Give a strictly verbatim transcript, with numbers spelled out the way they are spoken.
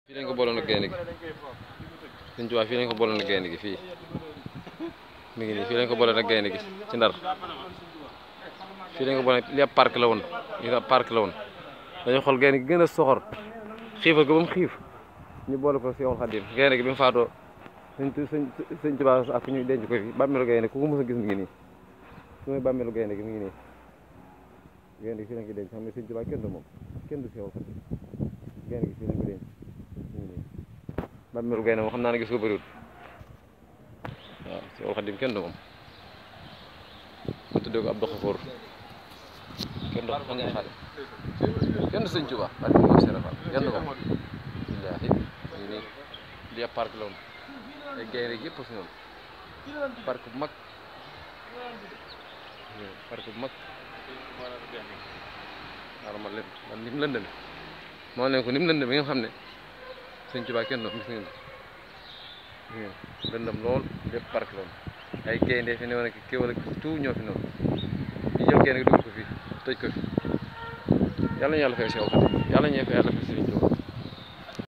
fii lañ ko booloon ak gaynde gi Sëñ Tuubaa fii lañ ko booloon ak gaynde gi fii mi ngi nii fii lañ ko booloon ak gaynde gi ci Ndar fii lañ ko booloon li ab parc la woon li ab parc la woon dañu xool gaynde gi gën a soxor xiifal ko ba mu xiif ñu boole ko Seexul Xadiim gaynde gi bi mu faatoo sëñ sëñ Tuubaa ak ñu denc ko fi bàmmeelu gaynde ku ko mos a gis mi ngi nii su may bàmmeelu gaynde gi mi ngi nii gaynde gi fii lañ ko denc xam ne sëñ Tuubaa kenn du moom kenn du Seexul Xadiim gaynde gi fii lañ ko denc mi ngi nii bàmmeelu gaynde moom xam naa ne gis ko bëriwul waaw Seexul Xadiim kenn du moom mu tuddee ko Abdou Xafoor kenn du xam nga xale kenn du sëñ Tuubaa ak moom seen affaire kenn du moom billaahi mi ngi nii lii ab parc la woon ay gaynde yëpp fi noonu parc bu mag parc bu mag xaaral ma leen man ni mu lëndëme moo leen ko ni mu lëndëme nga xam ne Sëñ Tuubaa kenn doon gis ngeen lëndëm lool lépp parc la woon ay gaynde fi ne woon ak kéwal ak tout ñoo fi noonu ñu jël gaynde gi dugg ko fii tëj ko fi yàlla ñu yàlla fay Seexul Xadiim yàlla ñuy fay yàlla fay Sëriñ Tuubaa